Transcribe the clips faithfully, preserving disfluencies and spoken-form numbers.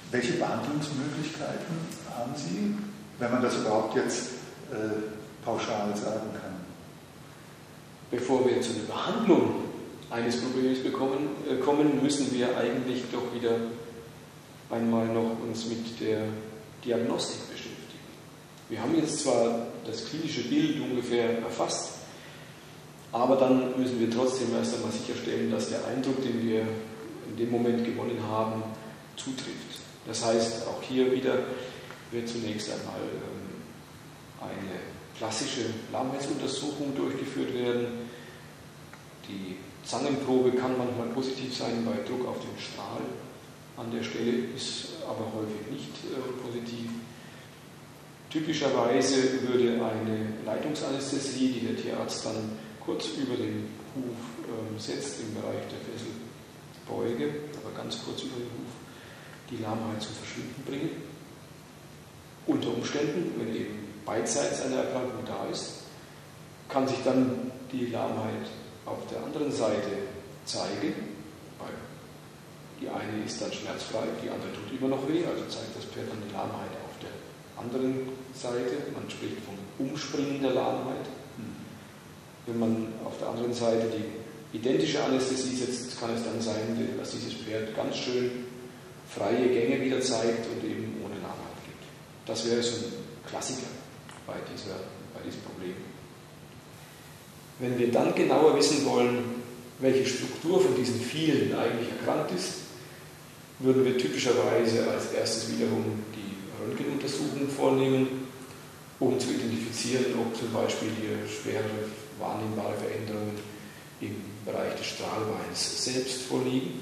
Welche Behandlungsmöglichkeiten haben Sie, wenn man das überhaupt jetzt äh, pauschal sagen kann? Bevor wir zu der Behandlung eines Problems bekommen, äh, kommen, müssen wir eigentlich doch wieder einmal noch uns mit der Diagnostik beschäftigen. Wir haben jetzt zwar das klinische Bild ungefähr erfasst, aber dann müssen wir trotzdem erst einmal sicherstellen, dass der Eindruck, den wir in dem Moment gewonnen haben, zutrifft. Das heißt, auch hier wieder wird zunächst einmal ähm, eine klassische Lahmheitsuntersuchung durchgeführt werden. Die Zangenprobe kann manchmal positiv sein bei Druck auf den Strahl. An der Stelle ist aber häufig nicht äh, positiv. Typischerweise würde eine Leitungsanästhesie, die der Tierarzt dann kurz über den Huf äh, setzt, im Bereich der Fesselbeuge, aber ganz kurz über den Huf, die Lahmheit zum Verschwinden bringen. Unter Umständen, wenn eben beidseits eine Erkrankung da ist, kann sich dann die Lahmheit auf der anderen Seite zeigen, weil die eine ist dann schmerzfrei, die andere tut immer noch weh, also zeigt das Pferd dann die Lahmheit auf der anderen Seite. Man spricht vom Umspringen der Lahmheit. Wenn man auf der anderen Seite die identische Anästhesie setzt, kann es dann sein, dass dieses Pferd ganz schön freie Gänge wieder zeigt und eben ohne Lahmheit geht. Das wäre so ein Klassiker bei, dieser, bei diesem Problem. Wenn wir dann genauer wissen wollen, welche Struktur von diesen vielen eigentlich erkrankt ist, würden wir typischerweise als erstes wiederum die Röntgenuntersuchung vornehmen, um zu identifizieren, ob zum Beispiel hier schwere wahrnehmbare Veränderungen im Bereich des Strahlbeins selbst vorliegen.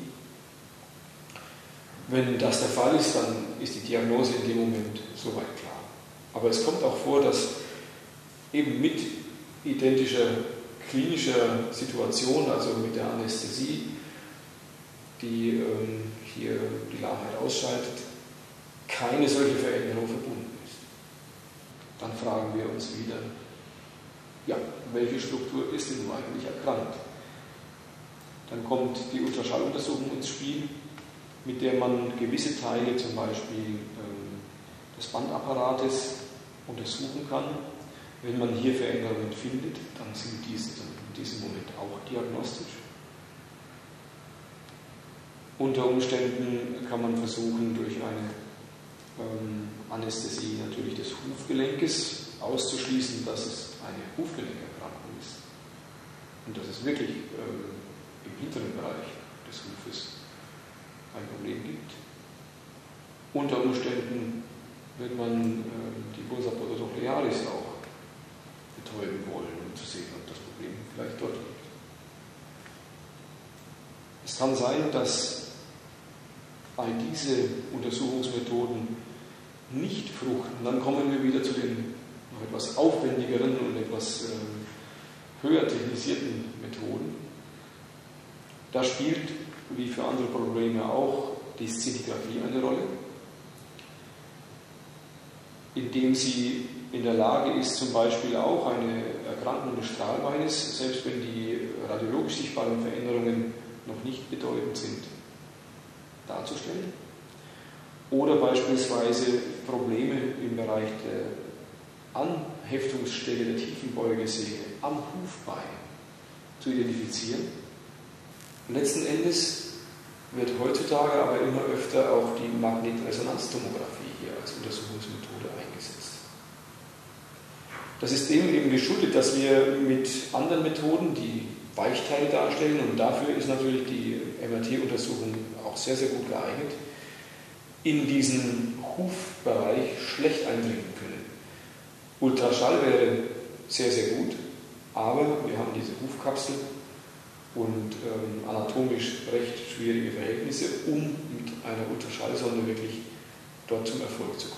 Wenn das der Fall ist, dann ist die Diagnose in dem Moment soweit klar. Aber es kommt auch vor, dass eben mit identischer klinischer Situation, also mit der Anästhesie, die ähm, hier die Lahmheit ausschaltet, keine solche Veränderung verbunden ist. Dann fragen wir uns wieder, ja, welche Struktur ist denn nun eigentlich erkrankt? Dann kommt die Ultraschalluntersuchung ins Spiel, mit der man gewisse Teile, zum Beispiel ähm, des Bandapparates, untersuchen kann. Wenn man hier Veränderungen findet, dann sind diese in diesem Moment auch diagnostisch. Unter Umständen kann man versuchen, durch eine ähm, Anästhesie natürlich des Hufgelenkes auszuschließen, dass es eine Hufgelenkerkrankung ist und dass es wirklich ähm, im hinteren Bereich des Hufes ein Problem gibt. Unter Umständen wird man ähm, die Bursa podocochlearis auch betäuben wollen, um zu sehen, ob das Problem vielleicht dort liegt. Es kann sein, dass all diese Untersuchungsmethoden nicht fruchten. Dann kommen wir wieder zu den noch etwas aufwendigeren und etwas äh, höher technisierten Methoden. Da spielt, wie für andere Probleme auch, die Szintigraphie eine Rolle, indem sie in der Lage ist, zum Beispiel auch eine Erkrankung des Strahlbeines, selbst wenn die radiologisch sichtbaren Veränderungen noch nicht bedeutend sind, darzustellen. Oder beispielsweise Probleme im Bereich der Anheftungsstelle der Tiefenbeugesehne am Hufbein zu identifizieren. Letzten Endes wird heutzutage aber immer öfter auch die Magnetresonanztomographie hier als Untersuchungsmethode eingesetzt. Das ist dem eben geschuldet, dass wir mit anderen Methoden die Weichteile darstellen, und dafür ist natürlich die M R T-Untersuchung auch sehr, sehr gut geeignet, in diesen Hufbereich schlecht eindringen können. Ultraschall wäre sehr, sehr gut, aber wir haben diese Hufkapsel und ähm, anatomisch recht schwierige Verhältnisse, um mit einer Ultraschallsonde wirklich dort zum Erfolg zu kommen.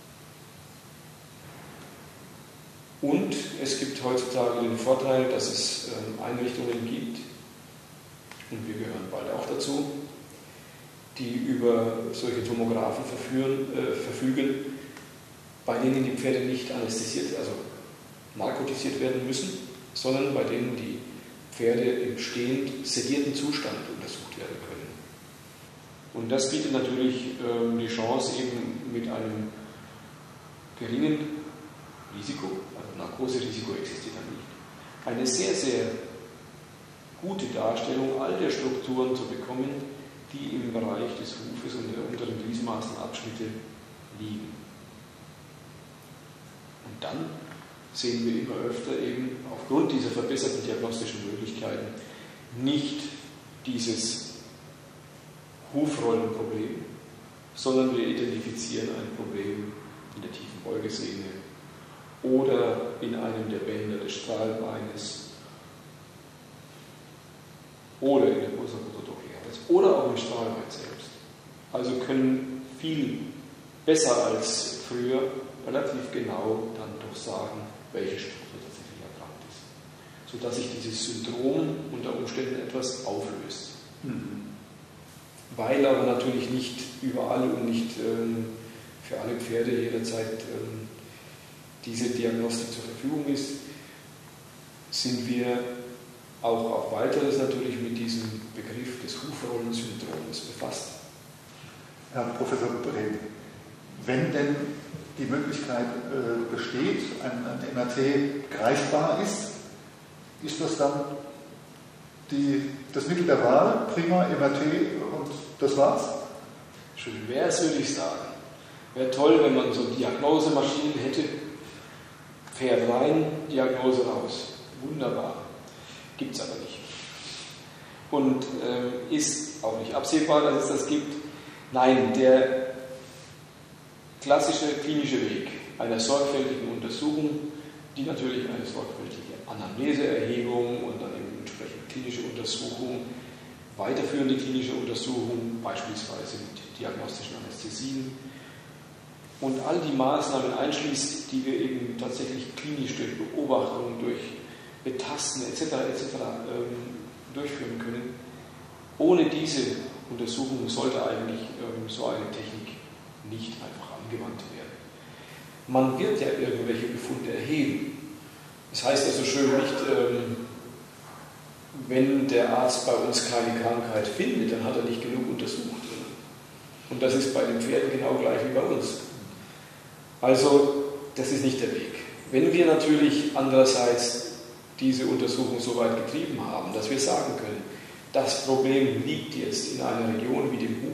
Und es gibt heutzutage den Vorteil, dass es ähm, Einrichtungen gibt, und wir gehören bald auch dazu, die über solche Tomographen verführen, äh, verfügen, bei denen die Pferde nicht anästhesiert, also narkotisiert werden müssen, sondern bei denen die Pferde im stehend sedierten Zustand untersucht werden können. Und das bietet natürlich ähm, die Chance, eben mit einem geringen Risiko, also Narkoserisiko existiert dann nicht, eine sehr, sehr gute Darstellung all der Strukturen zu bekommen, die im Bereich des Hufes und der unteren Gliesmaßenabschnitte liegen. Und dann sehen wir immer öfter eben aufgrund dieser verbesserten diagnostischen Möglichkeiten nicht dieses Hufrollenproblem, sondern wir identifizieren ein Problem in der tiefen Beugesehne oder in einem der Bänder des Strahlbeines oder in der Bursa potodochialis oder auch im Strahlbein selbst. Also können viel besser als früher relativ genau dann doch sagen, welche Struktur tatsächlich erkrankt ist, sodass sich dieses Syndrom unter Umständen etwas auflöst. Mhm. Weil aber natürlich nicht überall und nicht ähm, für alle Pferde jederzeit ähm, diese Diagnostik zur Verfügung ist, sind wir auch auf weiteres natürlich mit diesem Begriff des Hufrollensyndroms befasst. Herr Professor Brehm, wenn denn die Möglichkeit äh, besteht, ein, ein M R T greifbar ist, ist das dann die, das Mittel der Wahl, prima M R T und das war's? Schön wäre es, würde ich sagen. Wäre toll, wenn man so Diagnosemaschinen hätte. Pferd rein, Diagnose raus. Wunderbar. Gibt es aber nicht. Und äh, ist auch nicht absehbar, dass es das gibt. Nein, der klassische klinische Weg einer sorgfältigen Untersuchung, die natürlich eine sorgfältige Anamneseerhebung und dann eben entsprechend klinische Untersuchung, weiterführende klinische Untersuchung, beispielsweise mit diagnostischen Anästhesien und all die Maßnahmen einschließt, die wir eben tatsächlich klinisch durch Beobachtung, durch Betasten et cetera et cetera ähm, durchführen können. Ohne diese Untersuchung sollte eigentlich ähm, so eine Technik nicht einfach angewandt werden. Man wird ja irgendwelche Befunde erheben. Das heißt also schön nicht, ähm, wenn der Arzt bei uns keine Krankheit findet, dann hat er nicht genug untersucht. Und das ist bei den Pferden genau gleich wie bei uns. Also, das ist nicht der Weg. Wenn wir natürlich andererseits diese Untersuchung so weit getrieben haben, dass wir sagen können, das Problem liegt jetzt in einer Region wie dem Huf,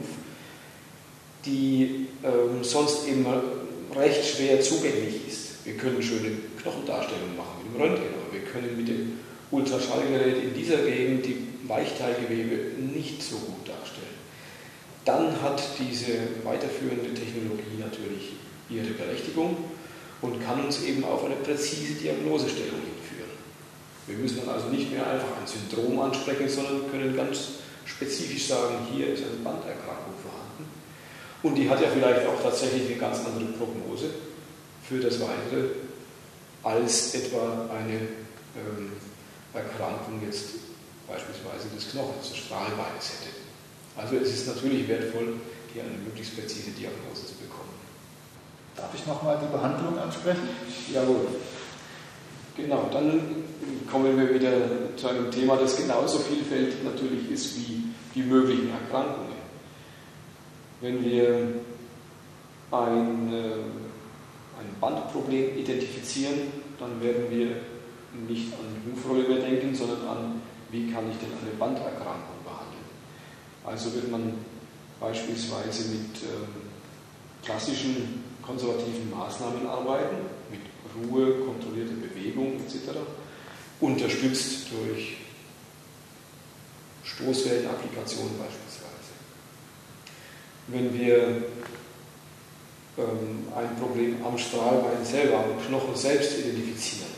die ähm, sonst immer recht schwer zugänglich ist. Wir können schöne Knochendarstellungen machen mit dem Röntgen, aber wir können mit dem Ultraschallgerät in dieser Gegend die Weichteilgewebe nicht so gut darstellen. Dann hat diese weiterführende Technologie natürlich ihre Berechtigung und kann uns eben auf eine präzise Diagnosestellung hinführen. Wir müssen dann also nicht mehr einfach ein Syndrom ansprechen, sondern können ganz spezifisch sagen, hier ist eine Banderkrankung vorhanden. Und die hat ja vielleicht auch tatsächlich eine ganz andere Prognose für das Weitere als etwa eine ähm, Erkrankung jetzt beispielsweise des Knochens, des Strahlbeines hätte. Also es ist natürlich wertvoll, hier eine möglichst präzise Diagnose zu bekommen. Darf ich nochmal die Behandlung ansprechen? Jawohl. Genau, dann kommen wir wieder zu einem Thema, das genauso vielfältig natürlich ist wie die möglichen Erkrankungen. Wenn wir ein, ein Bandproblem identifizieren, dann werden wir nicht an Hufrolle mehr denken, sondern an, wie kann ich denn eine Banderkrankung behandeln. Also wird man beispielsweise mit ähm, klassischen konservativen Maßnahmen arbeiten, mit Ruhe, kontrollierte Bewegung et cetera, unterstützt durch Stoßwellenapplikation beispielsweise. Wenn wir ähm, ein Problem am Strahlbein selber, am Knochen selbst identifizieren,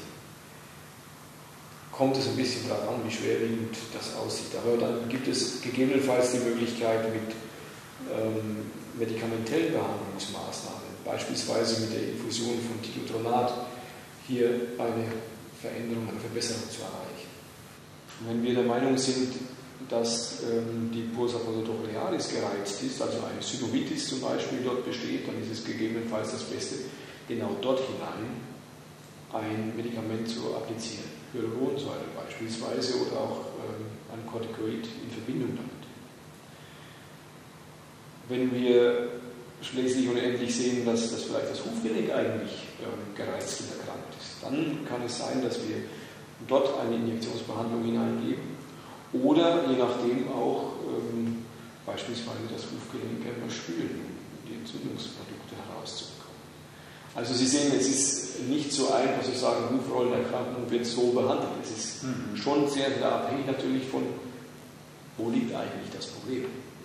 kommt es ein bisschen darauf an, wie schwerwiegend das aussieht. Aber dann gibt es gegebenenfalls die Möglichkeit mit ähm, medikamentellen Behandlungsmaßnahmen, beispielsweise mit der Infusion von Titotronat, hier eine Veränderung, eine Verbesserung zu erreichen. Wenn wir der Meinung sind, dass ähm, die Bursa potodochialis gereizt ist, also eine Synovitis zum Beispiel dort besteht, dann ist es gegebenenfalls das Beste, genau dort hinein ein Medikament zu applizieren. Hyaluronsäure beispielsweise oder auch ähm, ein Corticoid in Verbindung damit. Wenn wir schließlich und endlich sehen, dass, dass vielleicht das Hufgelenk eigentlich ähm, gereizt und erkrankt ist, dann kann es sein, dass wir dort eine Injektionsbehandlung hineingeben oder je nachdem auch ähm, beispielsweise das Hufgelenk einmal spülen, um die Entzündungsprodukte herauszubekommen. Also Sie sehen, es ist nicht so einfach zu sagen, Hufrollenerkrankung wird so behandelt. Es ist mhm. schon sehr, sehr abhängig natürlich von, wo liegt eigentlich das Problem.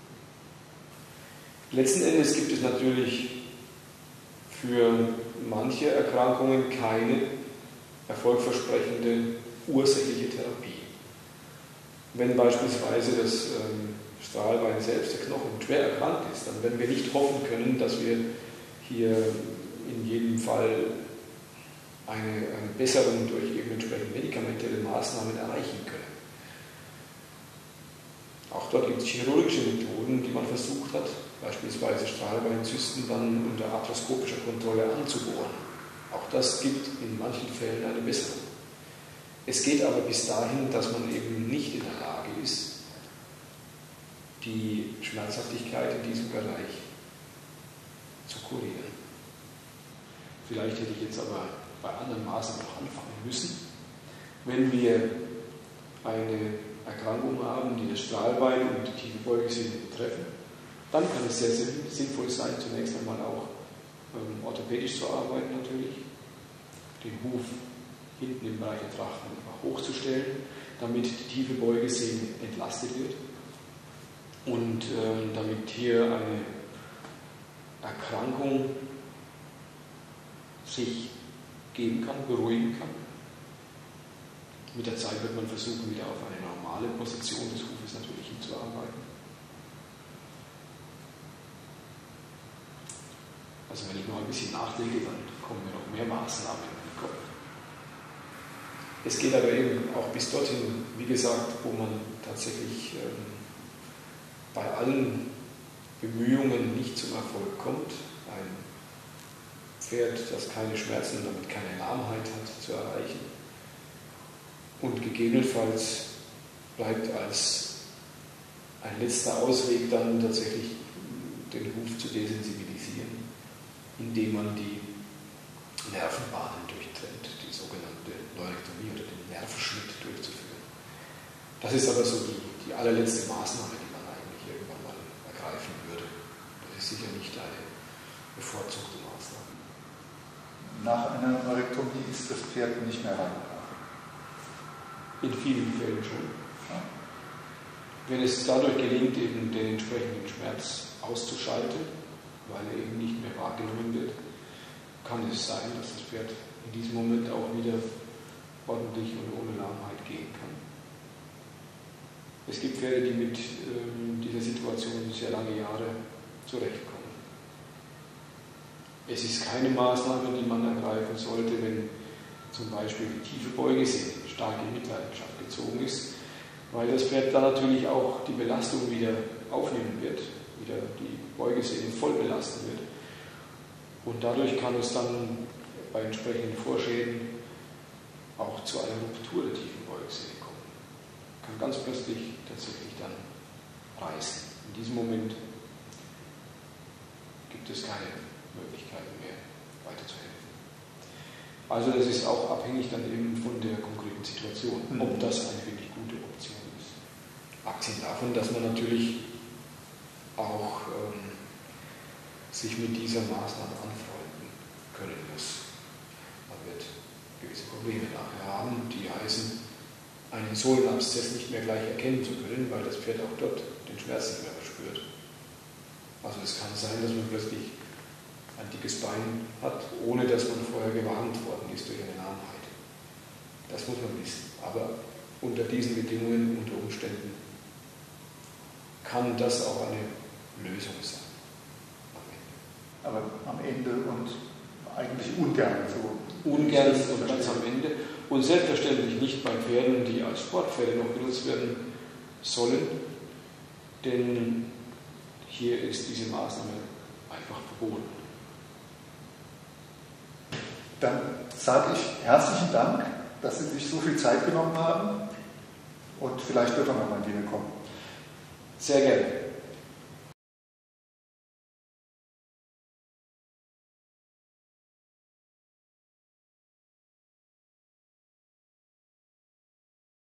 Letzten Endes gibt es natürlich für manche Erkrankungen keine erfolgversprechende ursächliche Therapie. Wenn beispielsweise das ähm, Strahlbein selbst, der Knochen, schwer erkrankt ist, dann werden wir nicht hoffen können, dass wir hier in jedem Fall eine, eine Besserung durch eben entsprechende medikamentöse Maßnahmen erreichen können. Auch dort gibt es chirurgische Methoden, die man versucht hat, beispielsweise Strahlbeinzysten dann unter arthroskopischer Kontrolle anzubohren. Auch das gibt in manchen Fällen eine Besserung. Es geht aber bis dahin, dass man eben nicht in der Lage ist, die Schmerzhaftigkeit in diesem Bereich zu kurieren. Vielleicht hätte ich jetzt aber bei anderen Maßen noch anfangen müssen. Wenn wir eine Erkrankung haben, die das Strahlbein und die tiefe Beugesehne betreffen, dann kann es sehr, sehr sinnvoll sein, zunächst einmal auch ähm, orthopädisch zu arbeiten natürlich, den Huf hinten im Bereich der Trachten hochzustellen, damit die tiefe Beugesehne entlastet wird und ähm, damit hier eine Erkrankung sich geben kann, beruhigen kann. Mit der Zeit wird man versuchen, wieder auf eine normale Position des Hufes natürlich hinzuarbeiten. Also wenn ich noch ein bisschen nachdenke, dann kommen mir noch mehr Maßnahmen in den Kopf. Es geht aber eben auch bis dorthin, wie gesagt, wo man tatsächlich ähm, bei allen Bemühungen nicht zum Erfolg kommt, ein Pferd, das keine Schmerzen und damit keine Lahmheit hat, zu erreichen. Und gegebenenfalls bleibt als ein letzter Ausweg dann tatsächlich den Huf zu desensibilisieren, indem man die Nervenbahnen durchtrennt, die sogenannte Neurektomie oder den Nervenschnitt durchzuführen. Das ist aber so die, die allerletzte Maßnahme, die man eigentlich irgendwann mal ergreifen würde. Das ist sicher nicht eine bevorzugte Maßnahme. Nach einer Neurektomie ist das Pferd nicht mehr reingebracht. In vielen Fällen schon. Wenn es dadurch gelingt, eben den entsprechenden Schmerz auszuschalten, weil er eben nicht mehr wahrgenommen wird, kann es sein, dass das Pferd in diesem Moment auch wieder ordentlich und ohne Lahmheit gehen kann. Es gibt Pferde, die mit ähm, dieser Situation sehr lange Jahre zurechtkommen. Es ist keine Maßnahme, die man ergreifen sollte, wenn zum Beispiel die tiefe Beugesehne stark in Mitleidenschaft gezogen ist, weil das Pferd dann natürlich auch die Belastung wieder aufnehmen wird, wieder die Beugesehne voll belasten wird. Und dadurch kann es dann bei entsprechenden Vorschäden auch zu einer Ruptur der tiefen Beugesehne kommen. Kann ganz plötzlich tatsächlich dann reißen. In diesem Moment gibt es keine Möglichkeiten mehr, weiterzuhelfen. Also das ist auch abhängig dann eben von der konkreten Situation, ob das eine wirklich gute Option ist. Abgesehen davon, dass man natürlich auch ähm, sich mit dieser Maßnahme anfreunden können muss. Man wird gewisse Probleme nachher haben, die heißen, einen Sohlenabszess nicht mehr gleich erkennen zu können, weil das Pferd auch dort den Schmerz nicht mehr verspürt. Also es kann sein, dass man plötzlich ein dickes Bein hat, ohne dass man vorher gewarnt worden ist durch eine Lahmheit. Das muss man wissen. Aber unter diesen Bedingungen, unter Umständen, kann das auch eine Lösung sein. Aber am Ende und eigentlich ungern so. Ungern und ganz am Ende. Und selbstverständlich nicht bei Pferden, die als Sportpferde noch genutzt werden sollen, denn hier ist diese Maßnahme einfach verboten. Dann sage ich herzlichen Dank, dass Sie sich so viel Zeit genommen haben und vielleicht wird er noch mal wieder kommen. Sehr gerne.